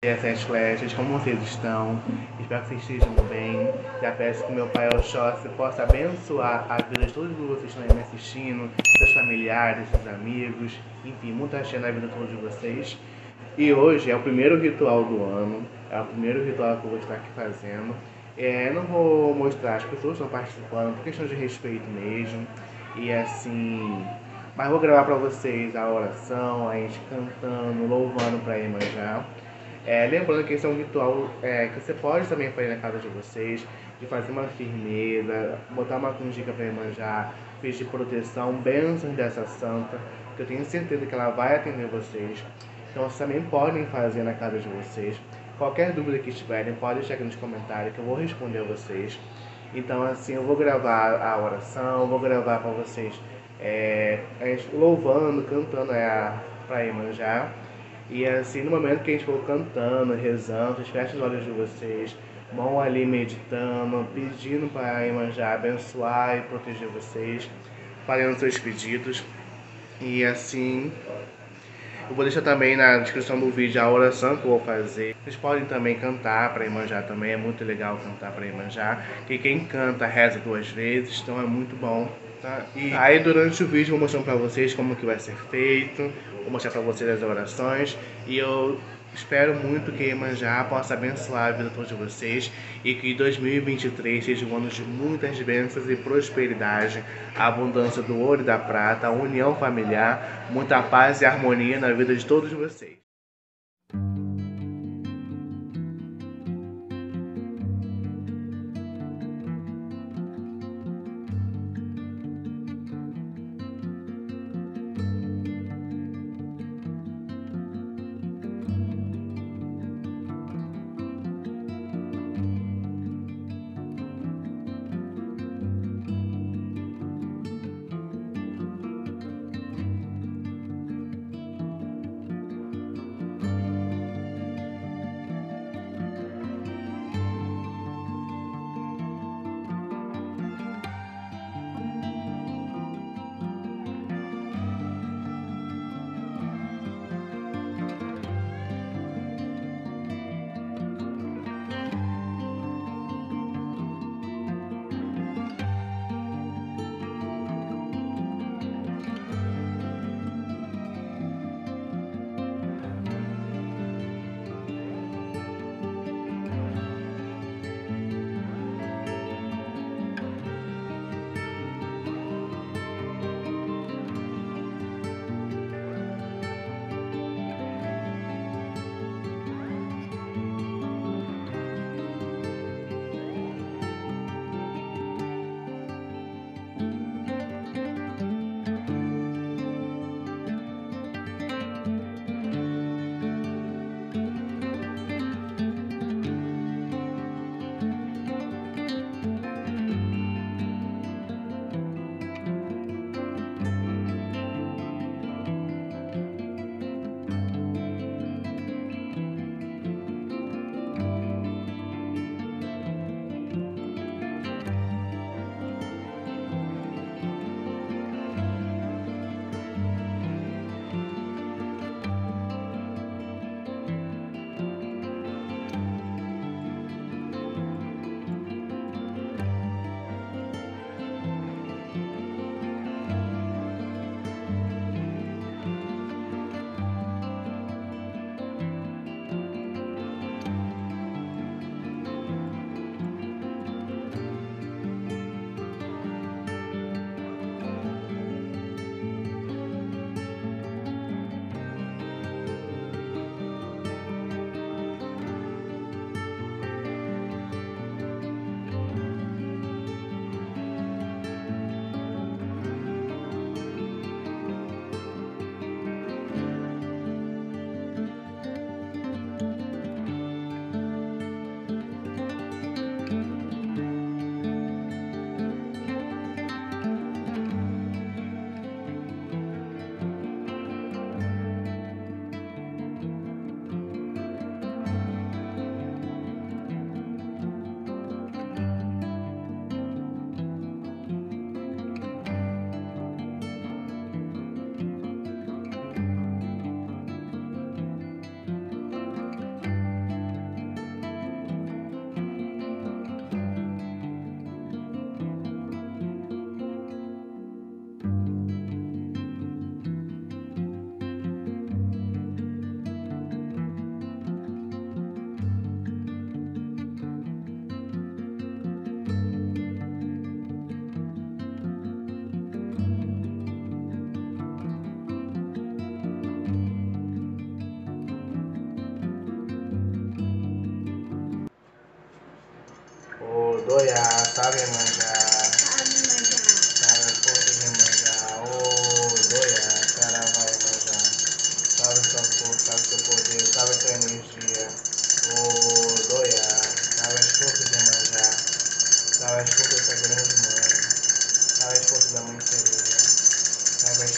Essas flechas, como vocês estão? Espero que vocês estejam bem. Já peço que meu Pai Oxóssi possa abençoar a vida de todos vocês que estão aí me assistindo, seus familiares, seus amigos, enfim, muita axé na vida de todos vocês. E hoje é o primeiro ritual do ano, é o primeiro ritual que eu vou estar aqui fazendo. Não vou mostrar as pessoas que estão participando, por questão de respeito mesmo. E assim, mas vou gravar para vocês a oração, a gente cantando, louvando para Iemanjá. Lembrando que esse é um ritual que você pode também fazer na casa de vocês, de fazer uma firmeza, botar uma canjica para Iemanjá, pedir proteção, bênçãos dessa santa, que eu tenho certeza que ela vai atender vocês. Então vocês também podem fazer na casa de vocês. Qualquer dúvida que tiverem, pode deixar aqui nos comentários que eu vou responder a vocês. Então assim, eu vou gravar a oração, vou gravar para vocês a gente louvando, cantando para Iemanjá. E assim, no momento que a gente for cantando, rezando, vocês fechem os olhos de vocês, vão ali meditando, pedindo para a Iemanjá abençoar e proteger vocês, fazendo seus pedidos. E assim, eu vou deixar também na descrição do vídeo a oração que eu vou fazer. Vocês podem também cantar para Iemanjá também, é muito legal cantar para Iemanjá. Que quem canta reza 2 vezes, então é muito bom. Tá? E aí durante o vídeo eu vou mostrando para vocês como que vai ser feito, vou mostrar para vocês as orações e eu espero muito que Iemanjá possa abençoar a vida de todos vocês e que 2023 seja um ano de muitas bênçãos e prosperidade, a abundância do ouro e da prata, a união familiar, muita paz e harmonia na vida de todos vocês.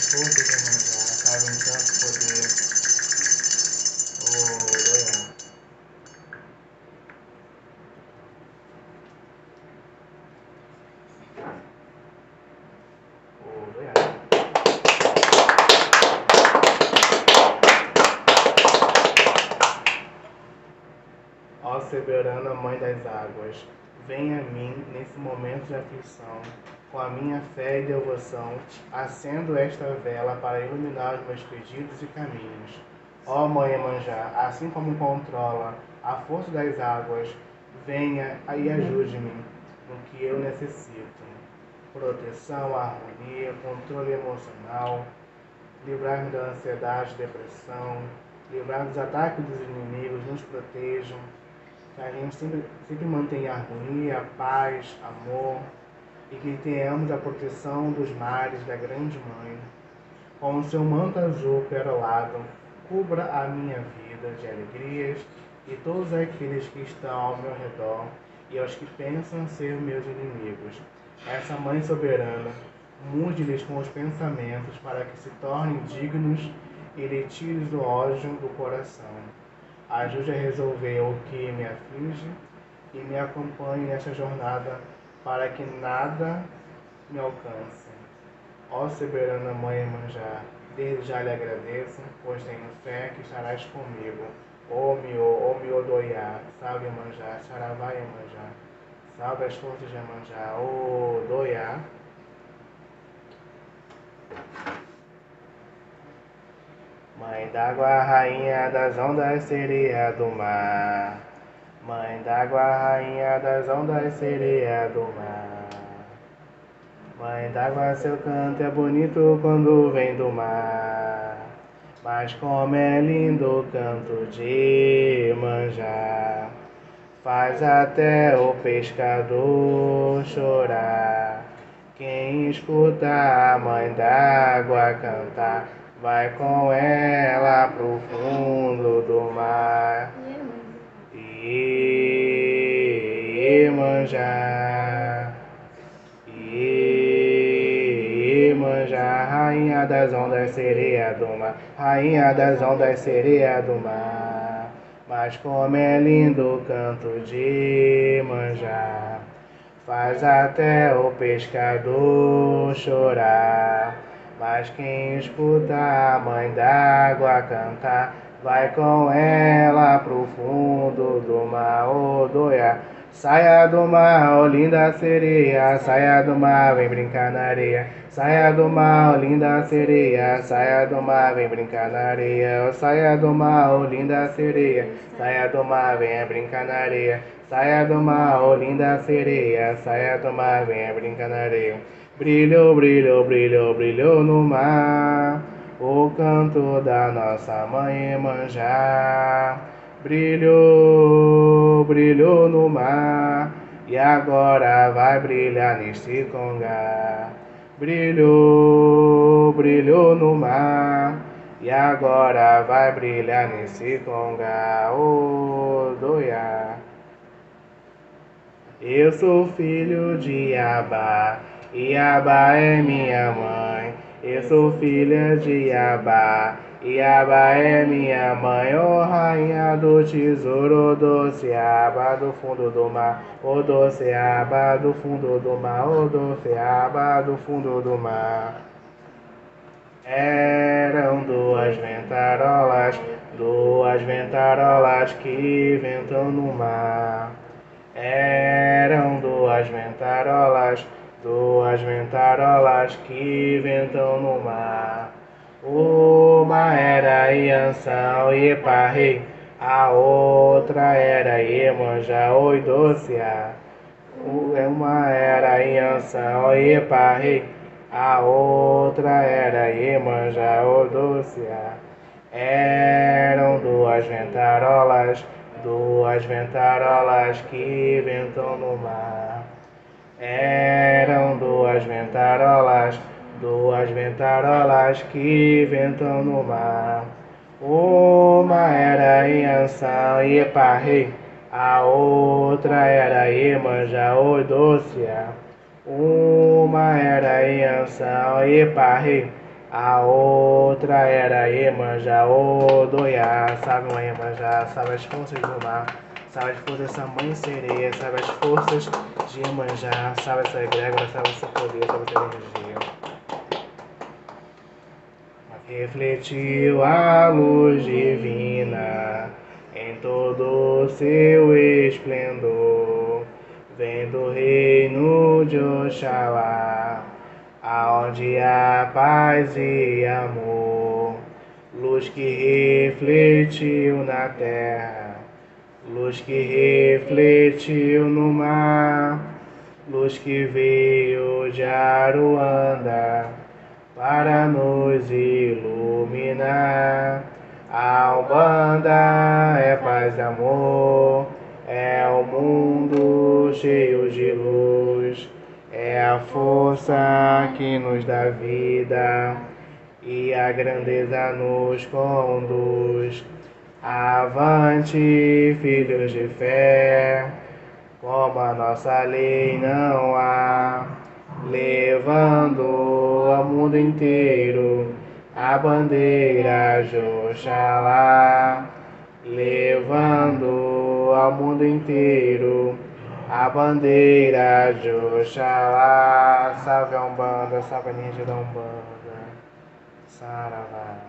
forças de Iemanjá, salve em tanto poder. Odoiá. Odoiá. Ó soberana Mãe das Águas, vem a mim nesse momento de aflição, com a minha fé e devoção, acendo esta vela para iluminar os meus pedidos e caminhos. Ó Mãe Iemanjá, assim como controla a força das águas, venha e ajude-me no que eu necessito. Proteção, harmonia, controle emocional, livrar-me da ansiedade, depressão, livrar dos ataques dos inimigos, nos protejam, que a gente sempre mantenha harmonia, paz, amor e que tenhamos a proteção dos mares da Grande Mãe. Com o seu manto azul perolado, cubra a minha vida de alegrias e todos aqueles que estão ao meu redor e aos que pensam ser meus inimigos. Essa Mãe soberana, mude-lhes com os pensamentos para que se tornem dignos e lhe tires do ódio do coração. Ajude a resolver o que me aflige e me acompanhe nesta jornada para que nada me alcance. Ó soberana Mãe Iemanjá, desde já lhe agradeço, pois tenho fé que estarás comigo. Ó Miô Odoiá, salve Iemanjá, Saravá Iemanjá, salve as forças de Iemanjá, Odoiá. Mãe d'água, rainha das ondas, sereia do mar. Mãe d'água, rainha das ondas, sereia do mar. Mãe d'água, seu canto é bonito quando vem do mar. Mas como é lindo o canto de Iemanjá, faz até o pescador chorar. Quem escuta a Mãe d'água cantar, vai com ela pro fundo do mar. Iemanjá, Iemanjá, rainha das ondas, sereia do mar, rainha das ondas, sereia do mar. Mas como é lindo o canto de Iemanjá, faz até o pescador chorar. Mas quem escuta a Mãe d'água cantar, vai com ela pro fundo do mar. Odoiá. Saia do mar, ó linda sereia, saia do mar, vem brincar na areia. Saia do mar, ó linda sereia, saia do mar, vem brincar na areia. Saia do mar, ó linda sereia, saia do mar, venha brincar na areia. Saia do mar, ó linda sereia, saia do mar, venha brincar na areia. Brilhou, brilhou, brilhou, brilhou no mar o canto da nossa Mãe Iemanjá. Brilhou, brilhou no mar e agora vai brilhar neste congá. Brilhou, brilhou no mar e agora vai brilhar nesse congá. Odoiá. Eu sou filho de Iabá, Iabá é minha mãe. Eu sou filha de Iabá, Iabá é minha mãe. Ó rainha do tesouro, doce aba do fundo do mar. Ó doce aba do fundo do mar, ó doce aba do fundo do mar. Eram duas ventarolas que ventam no mar. Eram duas ventarolas que ventam no mar. Uma era Iansão e Eparrei, a outra era Iemanjá, oi doceá. Uma era Iansão e Eparrei, a outra era Iemanjá, oi doceá. Eram duas ventarolas que ventam no mar. Eram duas ventarolas que ventam no mar. Uma era Iansão e Eparrei, a outra era Iemanjá, oi doceá. Uma era Iansão e Eparrei, A outra era Iemanjá, Odoiá, sabe uma Iemanjá, sabe as forças do mar, sabe as forças dessa mãe sereia, sabe as forças de Iemanjá, sabe essa egrégora, sabe esse poder, sabe essa energia. Refletiu a luz divina em todo o seu esplendor, vem do reino de Oxalá, aonde há paz e amor, luz que refletiu na terra, luz que refletiu no mar, luz que veio de Aruanda para nos iluminar. A Umbanda é paz e amor, é o mundo cheio de luz, é a força que nos dá vida e a grandeza nos conduz. Avante, filhos de fé, como a nossa lei não há, levando ao mundo inteiro a bandeira de Oxalá, levando ao mundo inteiro a bandeira de Oxalá. Salve a Umbanda, salve a energia da Umbanda. Saravá.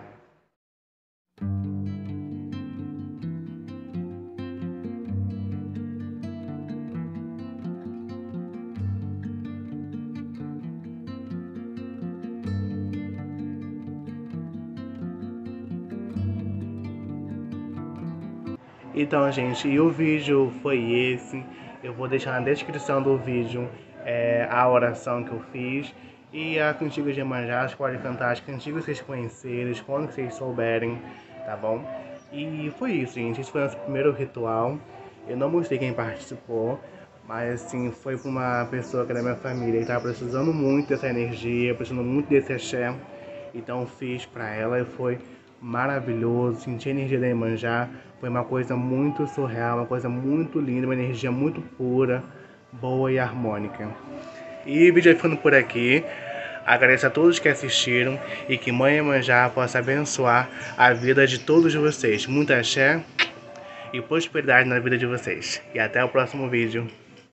Então, gente, e o vídeo foi esse. Eu vou deixar na descrição do vídeo a oração que eu fiz e a cantiga de Iemanjá. Vocês podem cantar as cantigas que vocês conhecerem, quando vocês souberem, tá bom? E foi isso, gente. Esse foi o nosso primeiro ritual. Eu não mostrei quem participou, mas assim, foi para uma pessoa que é da minha família que estava precisando muito dessa energia, precisando muito desse axé. Então fiz para ela e foi maravilhoso, senti a energia da Iemanjá, foi uma coisa muito surreal, uma coisa muito linda, uma energia muito pura, boa e harmônica. E o vídeo vai ficando por aqui. Agradeço a todos que assistiram e que Mãe Iemanjá possa abençoar a vida de todos vocês. Muita axé e prosperidade na vida de vocês. E até o próximo vídeo.